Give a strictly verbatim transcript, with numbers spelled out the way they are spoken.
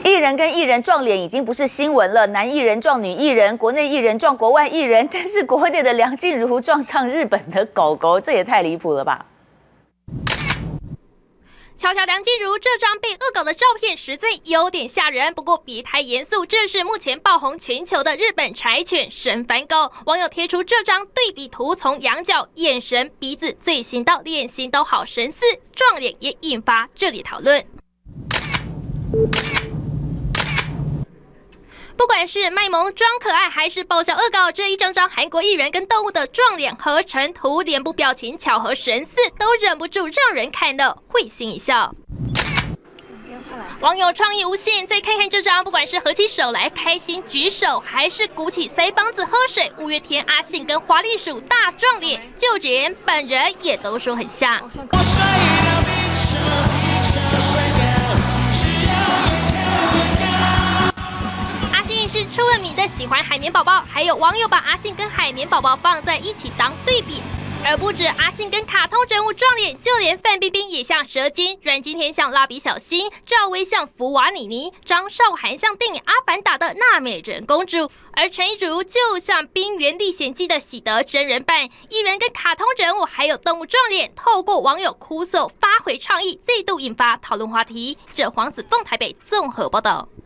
艺人跟艺人撞脸已经不是新闻了，男艺人撞女艺人，国内艺人撞国外艺人，但是国内的梁静茹撞上日本的狗狗，这也太离谱了吧！ 瞧瞧梁静茹这张被恶搞的照片，实在有点吓人。不过别太严肃，这是目前爆红全球的日本柴犬神繁狗。网友贴出这张对比图，从仰角、眼神、鼻子、嘴型到脸型都好神似，撞脸也引发热烈讨论。 不管是卖萌装可爱，还是爆笑恶搞，这一张张韩国艺人跟动物的撞脸合成图，脸部表情巧合神似，都忍不住让人看了会心一笑。网友创意无限，再看看这张，不管是合起手来开心举手，还是鼓起腮帮子喝水，五月天阿信跟华丽鼠大撞脸，就连本人也都说很像。 是初问迷的喜欢海绵宝宝，还有网友把阿信跟海绵宝宝放在一起当对比，而不止阿信跟卡通人物撞脸，就连范冰冰也像蛇精，阮经天像蜡笔小新，赵薇像福娃妮妮，张韶涵像电影《阿凡达》的娜美人公主，而陈亦儒就像《冰原历险记》的喜德真人版。艺人跟卡通人物还有动物撞脸，透过网友哭诉发挥创意，再度引发讨论话题。这黄子凤台北综合报道。